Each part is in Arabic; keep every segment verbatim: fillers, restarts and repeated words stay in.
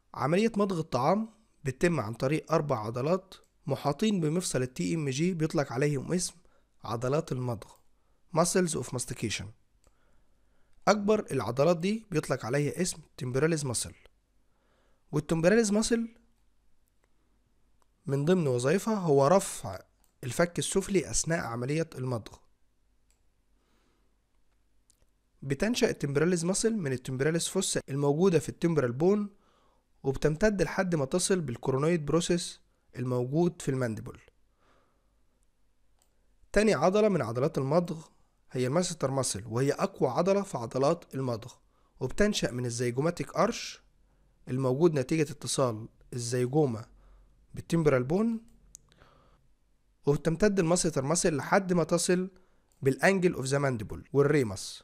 عملية مضغ الطعام بتتم عن طريق أربع عضلات محاطين بمفصل التي ام جي بيطلق عليهم اسم عضلات المضغ muscles of mastication. أكبر العضلات دي بيطلق عليها اسم temporalis muscle، والtemporalis muscle من ضمن وظائفها هو رفع الفك السفلي أثناء عملية المضغ. بتنشأ التمبراليز ماسل من التمبراليز فوسا الموجودة في التمبرال بون، وبتمتد لحد ما تصل بالكورونويد بروسيس الموجود في المانديبل. تاني عضلة من عضلات المضغ هي الماسيتر ماسل، وهي أقوى عضلة في عضلات المضغ، وبتنشأ من الزيجوماتيك أرش الموجود نتيجة اتصال الزيجومة بالتمبرال بون، وبتمتد الماسيتر ماسل لحد ما تصل بالانجل اوف ذا مانديبل والريمس.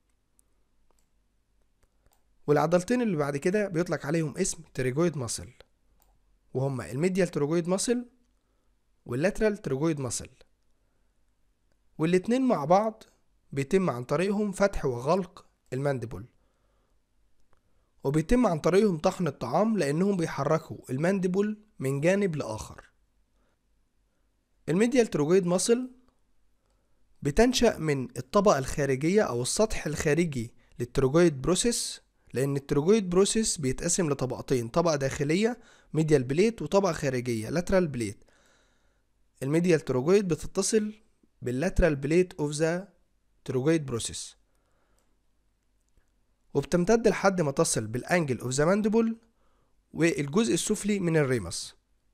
والعضلتين اللي بعد كده بيطلق عليهم اسم تريجويد ماسل، وهما الميديال تروجويد ماسل واللاترال تروجويد ماسل، والاتنين مع بعض بيتم عن طريقهم فتح وغلق المانديبل، وبيتم عن طريقهم طحن الطعام لأنهم بيحركوا المانديبل من جانب لآخر. الميديال تروجويد ماسل بتنشأ من الطبقة الخارجية أو السطح الخارجي للتروجويد بروسيس، لأن التروجويد بروسيس بيتقسم لطبقتين، طبقة داخلية ميديال بليت وطبقة خارجية لاترال بليت. الميديال تروجويد بتتصل باللاترال بليت اوف ذا تروجويد بروسيس، وبتمتد لحد ما تصل بالانجل اوف ذا مانديبل والجزء السفلي من الريمس.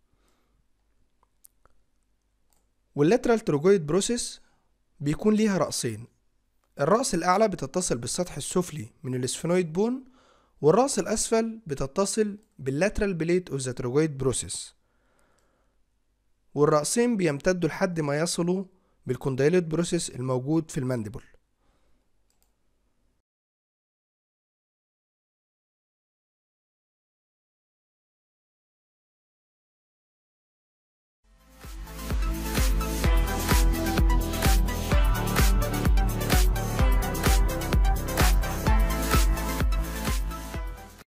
واللاترال تروجويد بروسيس بيكون ليها رأسين، الرأس الأعلى بتتصل بالسطح السفلي من الاسفينويد بون، والرأس الأسفل بتتصل باللاترال بليت اوف ذا تروجويد بروسيس، والرأسين بيمتدوا لحد ما يصلوا بالكوندايلويد بروسيس الموجود في المانديبل.